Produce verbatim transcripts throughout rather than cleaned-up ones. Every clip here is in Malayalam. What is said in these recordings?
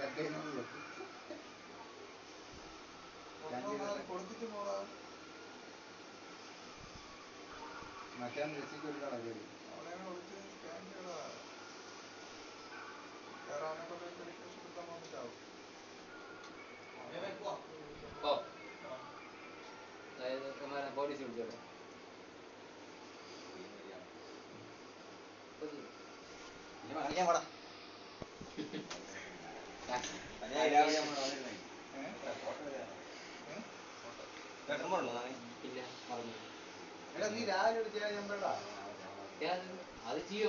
കൊടുത്തിട്ട് പോടാ. മറ്റേ രസിക്ക് കൊടുക്കാടാ ജോലി. അവളെ വിളിച്ച് സ്കാൻ ചെയ്യടാ. വേറെ അവനെ കൊണ്ട് മെഡിക്കേഷൻ എടുക്കാൻ വന്നിട്ടാവും. പോലീസ് വിളിച്ചോട്ടെ. കളിക്കാൻ പാടാ. എടാ നീ രാവിലെ വിളിച്ചാ നമ്പറടാ. അത് ചെയ്യോ?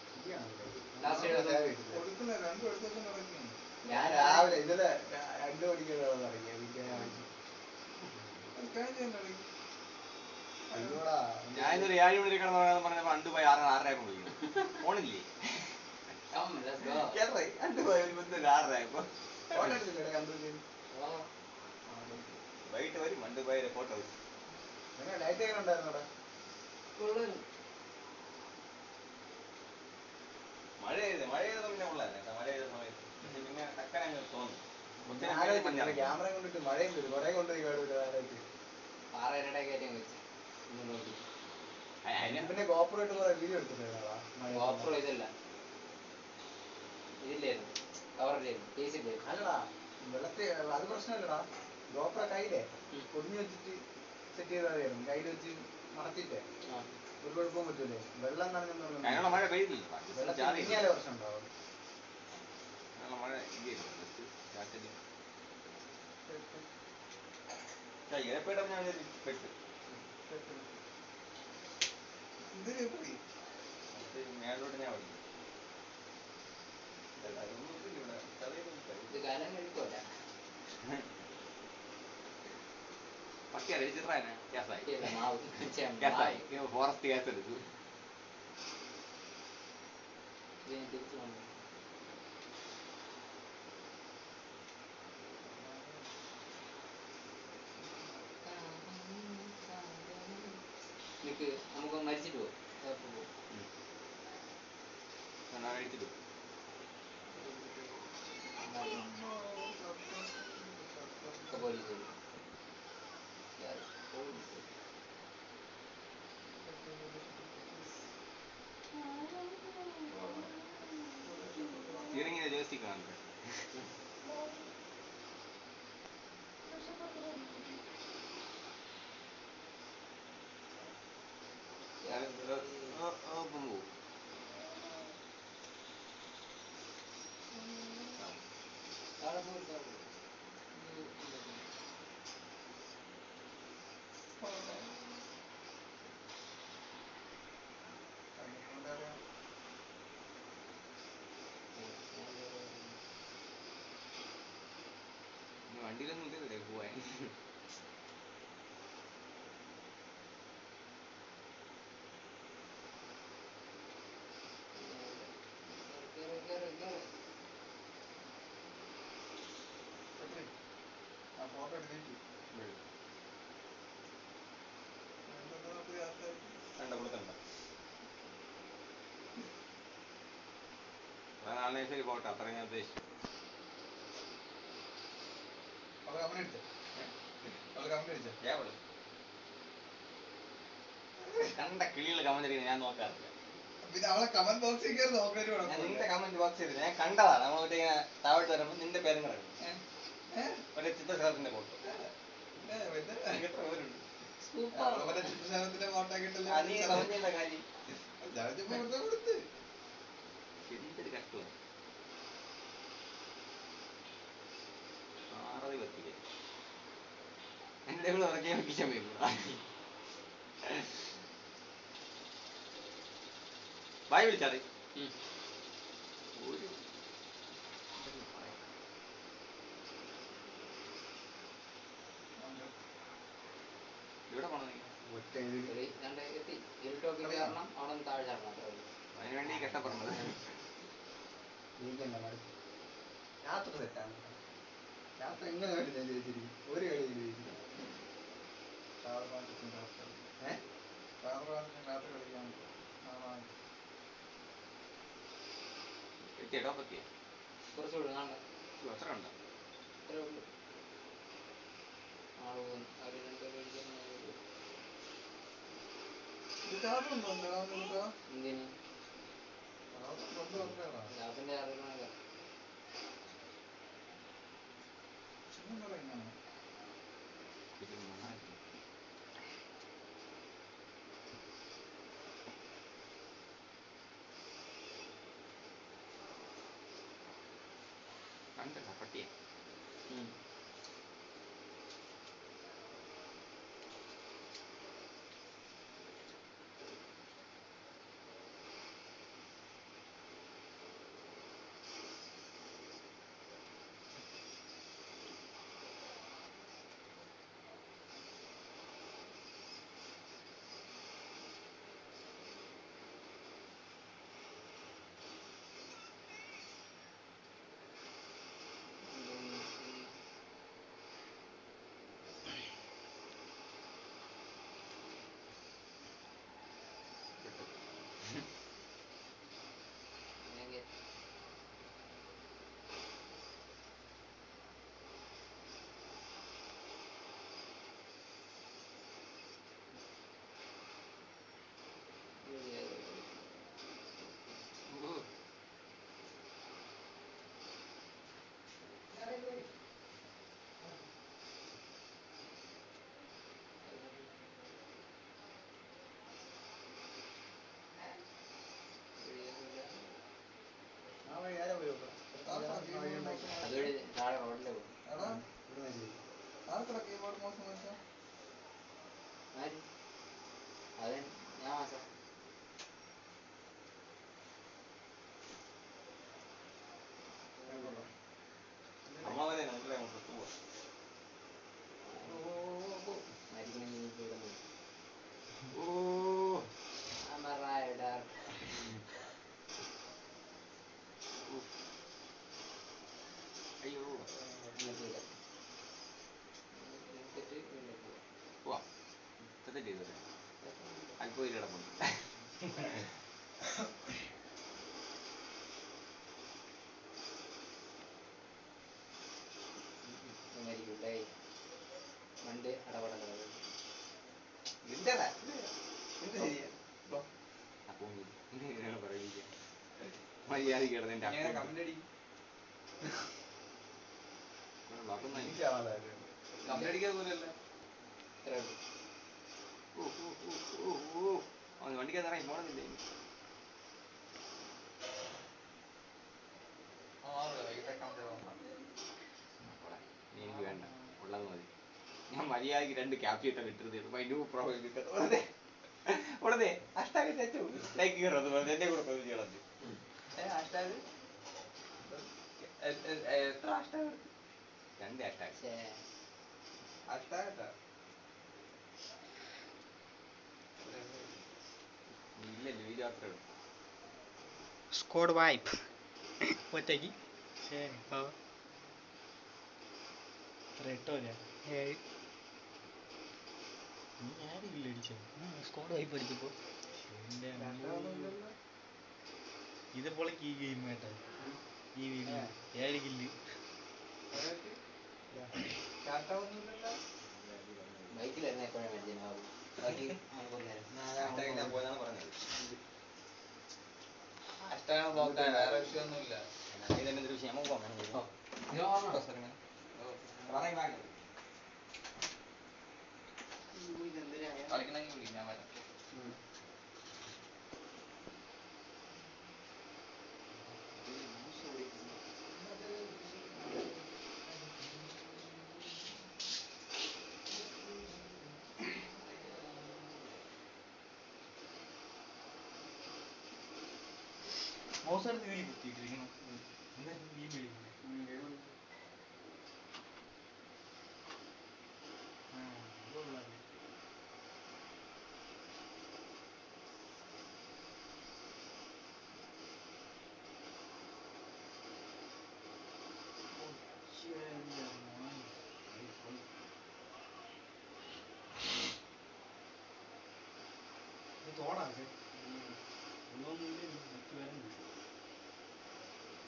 കൊടുക്കുന്ന രണ്ടും എടുത്തും കിടക്കുന്നു. ഞാൻ രാവിലെ ഇന്നലെ രണ്ടു മണിക്കാണ് ഇറങ്ങിയ ഞാനിന്നൊരു ഏഴ് മണി കിടന്ന് പറഞ്ഞപ്പോ രണ്ടു പോയി ആറ് ആറരയായപ്പോ വിളിക്കുന്നു. ഫോണില്ലേ? രണ്ടു പോയി ആറരയായപ്പോ വൈകിട്ട് വരും. രണ്ടു പോയ ഫോട്ടോ ലൈറ്റ് എങ്ങനെ ഉണ്ടായിരുന്നോടാ? മഴ ചെയ്ത് മഴ ചെയ്ത പിന്നെ കൊള്ളായിരുന്നു. മഴ ചെയ്ത സമയത്ത് പിന്നെ ടക്കനെ അങ്ങ് തോന്നും. ക്യാമറ കൊണ്ടിട്ട് മഴയും വരും. കുറെ കൊണ്ടുപോയി കാണൂല. പാറയുടെ കാര്യം വെച്ച് പിന്നെ ഗോപ്രോയിട്ട് കുറെ വീഡിയോ എടുത്തിട്ടുണ്ടാ. ഗോപ്രോ ഇതല്ല, ഇതില്ലായിരുന്നു, കവറില്ലായിരുന്നു, കേസില്ലായിരുന്നു. അല്ലടാ വെള്ളത്തിൽ അത് പ്രശ്നമല്ലടാ. ഗോപ്രോ കയ്യിലേ പൊതിഞ്ഞു വെച്ചിട്ട് സെറ്റ് ചെയ്തായിരുന്നു. കയ്യിൽ വെച്ച് മറച്ചിട്ടേ ഒരു കുഴപ്പവും പറ്റൂലേ. വെള്ളം നനഞ്ഞെന്ന് മഴ പെയ്തില്ല. വെള്ളത്തിനാലേ പ്രശ്നം ഉണ്ടാവും. മഴ ഇരപ്പേട്ട ഞാൻ പെട്ട് മേലോട്ട് ഞാൻ പഠിക്കും. ഇത് കാലം കഴിക്കോല പട്ടിയ രജിസ്റ്ററായ കേസായി. മാവ് ഫോറസ്റ്റ് കേസ് എടുത്തു. തിരിച്ചു വന്നു. നിനക്ക് നമുക്ക് മരിച്ചിട്ട് പോകും. കഴിച്ചിട്ട് പോലീസ് സ്റ്റിയറിംഗിന്റെ ജോയ്സ്റ്റിക്ക് കാണുന്നത്. പോവും. വണ്ടിയിലൊന്നും ഇല്ലേ പോവാൻ. ഫോട്ടോ എടുത്തിട്ട് കണ്ട കൊടുക്കണ്ട. നാളെ ശരി പോട്ടെ. അത്രയും ഞാൻ ഉദ്ദേശിച്ചു. കണ്ട കിളികൾ കമന്റ് അടിക്കുന്നത് ഞാൻ നോക്കാറില്ല. പിന്നെ അവളെ കമന്റ് ബോക്സിൽ കയറി നോക്കാൻ നിന്റെ കമന്റ് ബോക്സ് ചെയ്ത് ഞാൻ കണ്ടതാണ്. നമ്മൾ മറ്റേ ഇങ്ങനെ താഴോട്ട് വരുമ്പോൾ നിന്റെ പേരും കിടക്കും. മറ്റേ ചിത്രശലഭത്തിന്റെ ഫോട്ടോ ചിത്രശലഭത്തിന്റെ ഫോട്ടോ കിട്ടില്ല. നീ കമന്റ് ചെയ്യുന്ന കാര്യം കൊടുത്ത് എന്തൊരു കഷ്ടമാണ്. ആറതി പറ്റില്ല എന്റെ കൂടെ ഉറക്കിയാൽ വെക്കിച്ചാൻ പോയിക്കൂടാ. വായി വിളിച്ചാറി ഒരു ഇവിടെ പോണ എത്തി ഇരുട്ടൊക്കെ കാരണം അവിടെ നിന്ന് താഴെ ചാടണം. അതിനു വേണ്ടി കഷ്ടപ്പെടുന്നത്. യാത്ര തെറ്റാണ്. യാത്ര എങ്ങനെ വേണ്ടി ഞാൻ ചോദിച്ചിരിക്കും. ഒരു കളിയിൽ ചോദിച്ചിരിക്കും. രാത്രി കളിക്കാൻ എത്തിയടോ പറ്റിയ കുറച്ചുകൂടെ കാണാം. അത്ര ഉണ്ടോ? ഇത്രേ ഉള്ളൂ. ആള് പോകുന്നു. അവർ രണ്ടുപേരും അടിക്കാൻ എന്തിന് ലാഭത്തിന്റെ അറിയണമല്ലോ. കണ്ടല്ല പട്ടിയെ. അതുവഴി താഴെ റോഡിലെ പോകും. ആര്? അത് ഞാൻ മാത്രം. നമ്മളെ മനസ്സിലായി പുറത്തു പോവാ. മരിക്കണം ഇനി ഇവിടെ നിന്ന്. ഓ അമറായിടാർ. അയ്യോ നിർത്തിയില്ല. നിർത്തിയിട്ട് വീണ്ടും പോവാം. പോവാ സെറ്റ് ചെയ്തല്ലേ അല്പം കിടപ്പുണ്ട്. മരിക്കൂല്ലേ വണ്ട് അടപട എന്റേതാ എന്ത് ശരിയാ അപ്പൊ ഇങ്ങനെയാണ് പറയുക. മര്യാദ കിടന്നെ കമ്പടിക്കാതെ പോലല്ല. വണ്ടിക്കകത്ത് ഇറങ്ങി പോണെന്നില്ലേ? എനിക്ക് വേണ്ട, ഉള്ളത് മതി. ഞാൻ മര്യാദക്ക് രണ്ട് ക്യാപ്ചർ ഇട്ടിരുന്നു. ഉടനെ ഹാഷ്ടാഗ് തെറ്റു ലൈക്ക് കയറുന്നത് എന്റെ കൂടെ പതിവ് ചെയ്യണം. ഹാഷ്ടാഗ് എത്ര ഹാഷ്ടാഗ്? രണ്ട് ഹാഷ്ടാഗ്. ഹാഷ്ടാഗ് ഇല്ലല്ലോ ഈ രാത്രി സ്ക്വാഡ് വൈപ്പ് ഒറ്റയ്ക്ക് ശരി എട്ടോ ഏഴ് നീ ആര് കില്ല് അടിച്ചോ? സ്ക്വാഡ് വൈപ്പ് അടിച്ചപ്പോ ഇതുപോളേക്ക് ഈ ഗെയിം കേട്ടോ ഈ വീഡിയോ ഏഴ് കില്ല് ബൈക്കിലായിരുന്നു എപ്പോഴും മരിച്ചത്. ബാക്കി ഞാൻ പോയതാണ് പറഞ്ഞത്. വേറെ വിഷയമൊന്നുമില്ല. ഇതെന്തൊരു വിഷയം നമുക്ക് പോകാൻ കളിക്കണമെങ്കിൽ വിളി, ഞാൻ വരാം. മോശം തീ കുത്തിയിട്ടിരിക്കണം. എന്തായാലും ഈ വിളിക്കും തോടാ ഒന്നൊന്നുമില്ല. എനിക്ക് വരണ്ട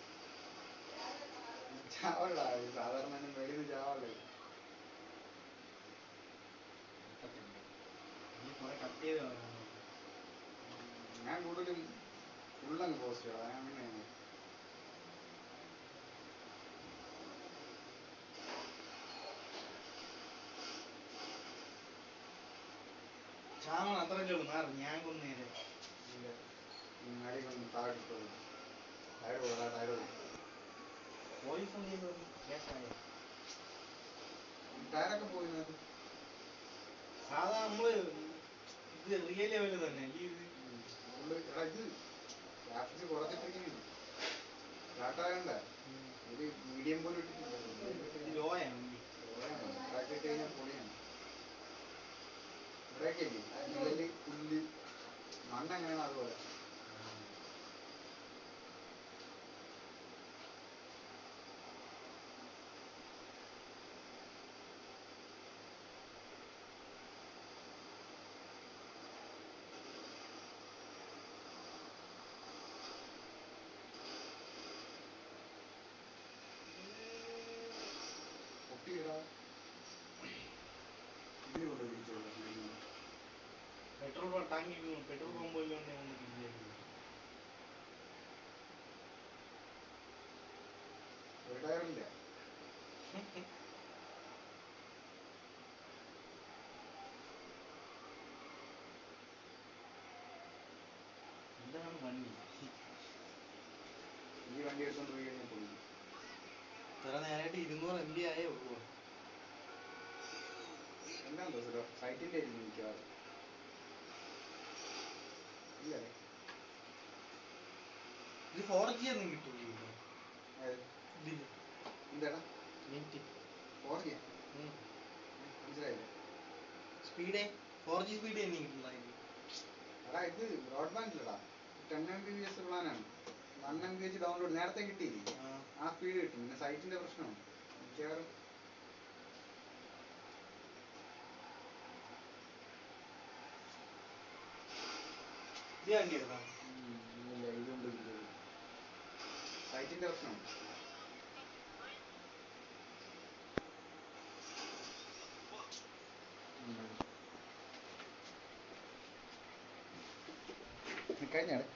ചാവലടാ സാധാരണ വെളിയിൽ നിന്ന് ചാവല്ലേ. ഞാൻ കൂടുതലും ഫുള്ളങ്ങ് പോസ്റ്റ് ചെയ്യണം. അങ്ങനെയാണ്. ചാവണം അത്രയല്ലേ ഉള്ളൂ. മാറി ഞാൻ കൊന്നേരെ അടി കൊണ്ട് താഴെ ഇട്ടോളൂ. ടയർ പോകാ ടയർ പോലീസ് എന്തെങ്കിലും കേസായോ? ടയറൊക്കെ പോയിരുന്നത് സാധാ നമ്മള് ഇത് റിയൽ ലെവല് തന്നെ ഇത് എടാ ഇത് ഗ്രാഫിക്സ് കുറച്ചിട്ടിരിക്കുന്നു. സ്റ്റാർട്ടാകണ്ട ഒരു മീഡിയം പോലും ഇട്ടിട്ടില്ല. ലോയാണ് ഇട്ട് കഴിഞ്ഞാൽ പൊളിയാണ്. ഇവിടെയൊക്കെ ഇല്ലേ നിഴല് പുല്ല് മണ്ണെങ്ങനെയാണ് അതുപോലെ. പെട്രോൾ ടാങ്കി പെട്രോൾ പമ്പ് ഒരു ടയറില്ല. എന്താണ് വണ്ടി? ഈ വണ്ടി എടുത്തോണ്ട് പോയി കഴിഞ്ഞാൽ പൊളി. ഇത്ര നേരമായിട്ട് ഇരുന്നൂറ് എം ബി ആയേ ഉള്ളൂ. എന്താ ദോസോ സൈറ്റിന്റെ ആയിരിക്കും മിക്കവാറും. ഇല്ലേ ഇത് ഫോർ ജി ഒന്നും കിട്ടൂല. എന്താടാ മിനിറ്റ് ഫോർ ജി മനസ്സിലായില്ലേ? സ്പീഡേ ഫോർ ജി സ്പീഡ് തന്നെ കിട്ടുന്ന. എടാ ഇത് ബ്രോഡ്ബാൻഡിലടാ ten M B B S പ്ലാനാണ്. One M B H download നേരത്തെ കിട്ടിയില്ലേ ആ സ്പീഡ് കിട്ടും. പിന്നെ സൈറ്റിന്റെ പ്രശ്നമാണ് മിക്കവാറും. ഇത് വണ്ടി എടുക്കാം. ഇല്ല ഇതുകൊണ്ട് സൈറ്റിന്റെ പ്രശ്നമാണ്. കഴിഞ്ഞാടെ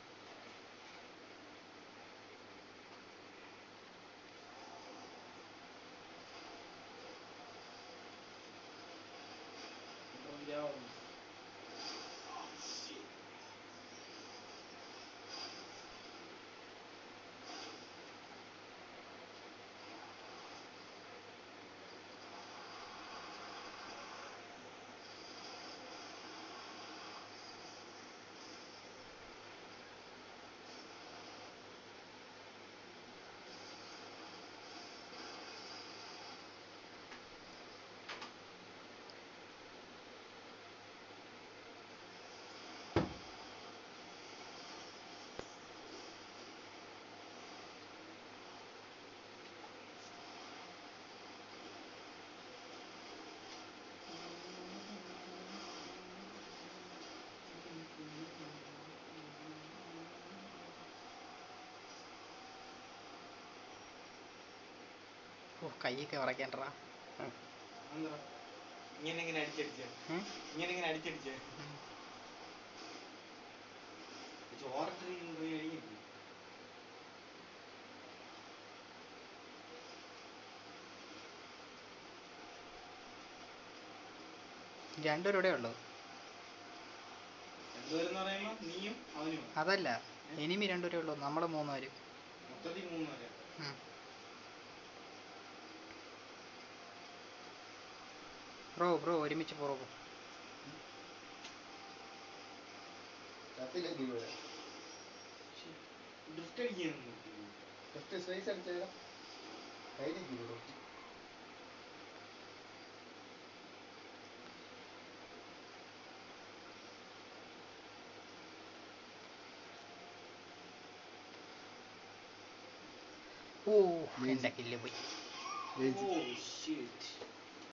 കൈയൊക്കെ ഉറക്കേണ്ടടാ. ഇങ്ങനെ ഇങ്ങനെ അടിച്ചടിച്ച ഇങ്ങനെ ഇങ്ങനെ അടിച്ചടിച്ച ചോറിട്ട് കഴിഞ്ഞിട്ട് രണ്ടുപേരുടെ ഉള്ളു. രണ്ടുപേരെന്ന് പറയുമ്പോ നീയും അവനും. അതല്ല എനിമി രണ്ടുപേരേ ഉള്ളൂ. നമ്മള് മൂന്നുപേര്. മൊത്തത്തിൽ മൂന്നുപേരെ. ബ്രോ ബ്രോ ഒരുമിച്ച് ബ്രോ. ഡ്രിഫ്റ്റ് അടിക്കുന്നു. ഡ്രിഫ്റ്റ് സ്പേസ് അടിച്ചേടാ കയ്യിലേക്ക് ഡ്രിഫ്റ്റ്. ഓ എന്റെ കില്ല് പോയി. ഓ ഷിറ്റ്.